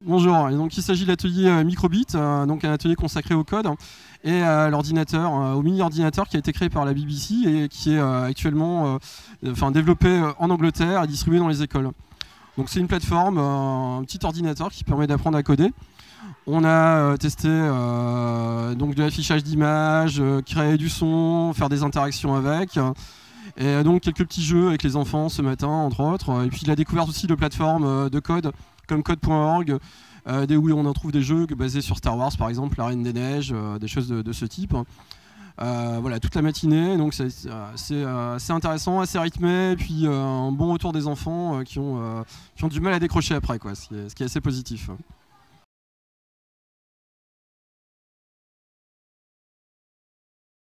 Bonjour, et donc il s'agit de l'atelier Microbit, donc un atelier consacré au code et à l'ordinateur, au mini-ordinateur qui a été créé par la BBC et qui est actuellement développé en Angleterre et distribué dans les écoles. Donc c'est une plateforme, un petit ordinateur qui permet d'apprendre à coder. On a testé donc de l'affichage d'images, créer du son, faire des interactions avec. Et donc quelques petits jeux avec les enfants ce matin, entre autres. Et puis la découverte aussi de plateformes de code comme code.org, où on en trouve des jeux basés sur Star Wars, par exemple, La Reine des Neiges, des choses de ce type. Voilà, toute la matinée, donc c'est assez intéressant, assez rythmé, et puis un bon retour des enfants qui ont du mal à décrocher après, quoi, ce qui est assez positif.